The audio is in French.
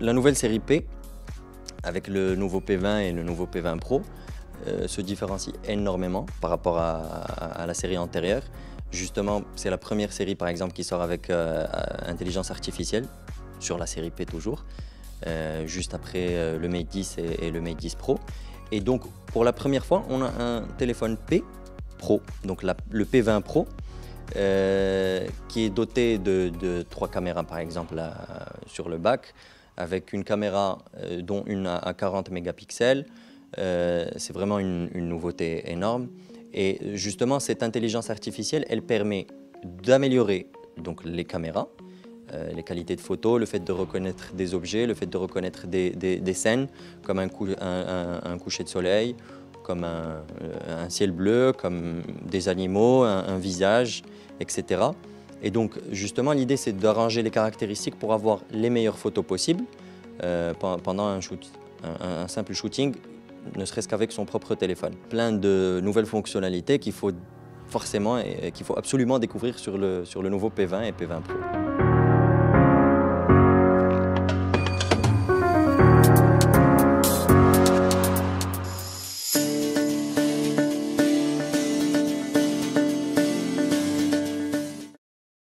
la nouvelle série P, avec le nouveau P20 et le nouveau P20 Pro, se différencie énormément par rapport à la série antérieure. Justement, c'est la première série par exemple qui sort avec intelligence artificielle, sur la série P toujours, juste après le Mate 10 et le Mate 10 Pro. Et donc pour la première fois, on a un téléphone P Pro, donc le P20 Pro, qui est doté de 3 caméras par exemple sur le back, avec une caméra dont une à 40 mégapixels. C'est vraiment une nouveauté énorme. Et justement, cette intelligence artificielle, elle permet d'améliorer donc les caméras, les qualités de photo, le fait de reconnaître des objets, le fait de reconnaître des scènes, comme un coucher de soleil, comme un ciel bleu, comme des animaux, un visage, etc. Et donc, justement, l'idée, c'est d'arranger les caractéristiques pour avoir les meilleures photos possibles pendant un simple shooting, ne serait-ce qu'avec son propre téléphone. Plein de nouvelles fonctionnalités qu'il faut absolument découvrir sur le nouveau P20 et P20 Pro.